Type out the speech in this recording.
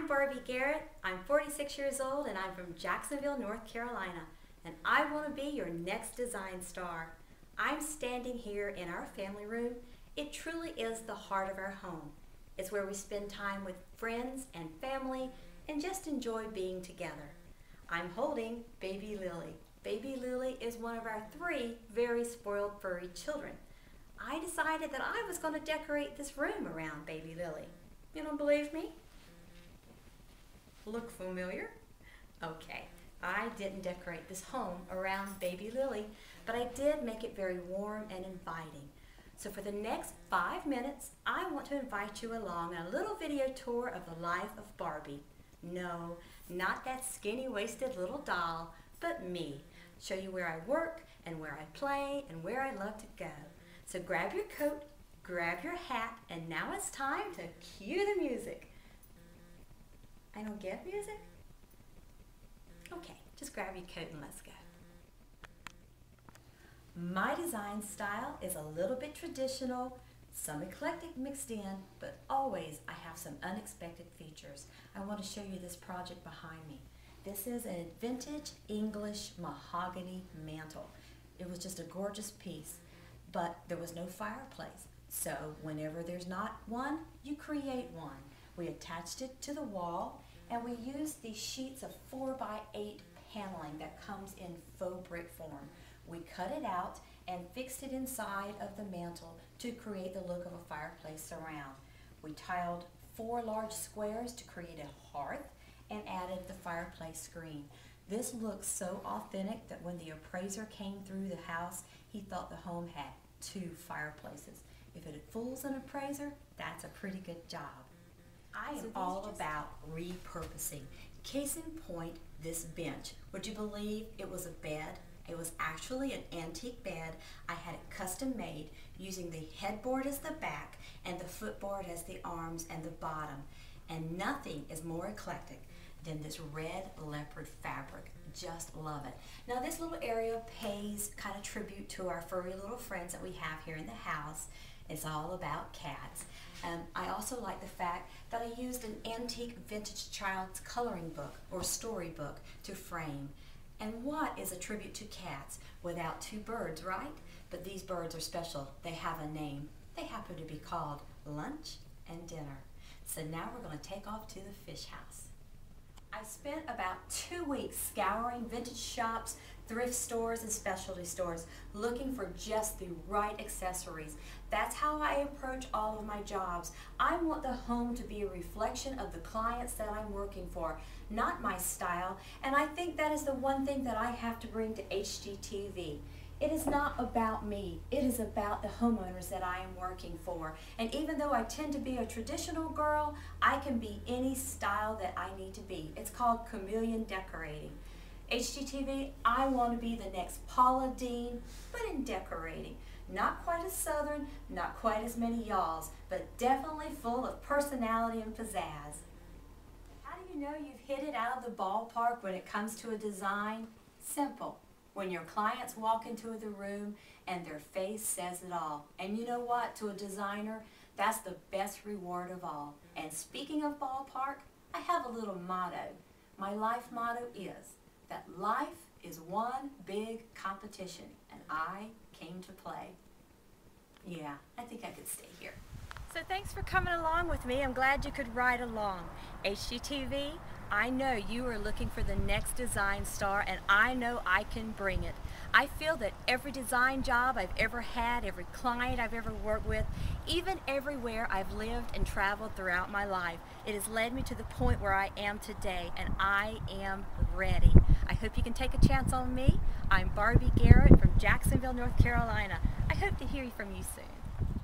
I'm Barbie Garrett. I'm 46 years old and I'm from Jacksonville, North Carolina. And I want to be your next design star. I'm standing here in our family room. It truly is the heart of our home. It's where we spend time with friends and family and just enjoy being together. I'm holding Baby Lily. Baby Lily is one of our 3 very spoiled furry children. I decided that I was going to decorate this room around Baby Lily. You don't believe me? Look familiar? Okay, I didn't decorate this home around Baby Lily, but I did make it very warm and inviting. So for the next 5 minutes, I want to invite you along on a little video tour of the life of Barbie. No, not that skinny-waisted little doll, but me. Show you where I work and where I play and where I love to go. So grab your coat, grab your hat, and now it's time to cue the music. I don't get music? Okay, just grab your coat and let's go. My design style is a little bit traditional, some eclectic mixed in, but always I have some unexpected features. I want to show you this project behind me. This is a vintage English mahogany mantle. It was just a gorgeous piece, but there was no fireplace. So whenever there's not one, you create one. We attached it to the wall and we used these sheets of 4x8 paneling that comes in faux brick form. We cut it out and fixed it inside of the mantle to create the look of a fireplace surround. We tiled 4 large squares to create a hearth and added the fireplace screen. This looks so authentic that when the appraiser came through the house, he thought the home had 2 fireplaces. If it fools an appraiser, that's a pretty good job. I am all about repurposing. Case in point, this bench. Would you believe it was a bed? It was actually an antique bed. I had it custom made using the headboard as the back and the footboard as the arms and the bottom. And nothing is more eclectic than this red leopard fabric. Just love it. Now this little area pays kind of tribute to our furry little friends that we have here in the house. It's all about cats. I also like the fact that I used an antique vintage child's coloring book or storybook to frame. And what is a tribute to cats without 2 birds, right? But these birds are special. They have a name. They happen to be called Lunch and Dinner. So now we're going to take off to the fish house. I spent about 2 weeks scouring vintage shops, thrift stores, and specialty stores looking for just the right accessories. That's how I approach all of my jobs. I want the home to be a reflection of the clients that I'm working for, not my style, and I think that is the one thing that I have to bring to HGTV. It is not about me. It is about the homeowners that I am working for. And even though I tend to be a traditional girl, I can be any style that I need to be. It's called chameleon decorating. HGTV, I want to be the next Paula Deen, but in decorating. Not quite as southern, not quite as many y'alls, but definitely full of personality and pizzazz. How do you know you've hit it out of the ballpark when it comes to a design? Simple. When your clients walk into the room and their face says it all. And you know what? To a designer, that's the best reward of all. And speaking of ballpark, I have a little motto. My life motto is that life is one big competition and I came to play. Yeah, I think I could stay here. So thanks for coming along with me. I'm glad you could ride along. HGTV, I know you are looking for the next design star and I know I can bring it. I feel that every design job I've ever had, every client I've ever worked with, even everywhere I've lived and traveled throughout my life, it has led me to the point where I am today and I am ready. I hope you can take a chance on me. I'm Barbie Garrett from Jacksonville, North Carolina. I hope to hear from you soon.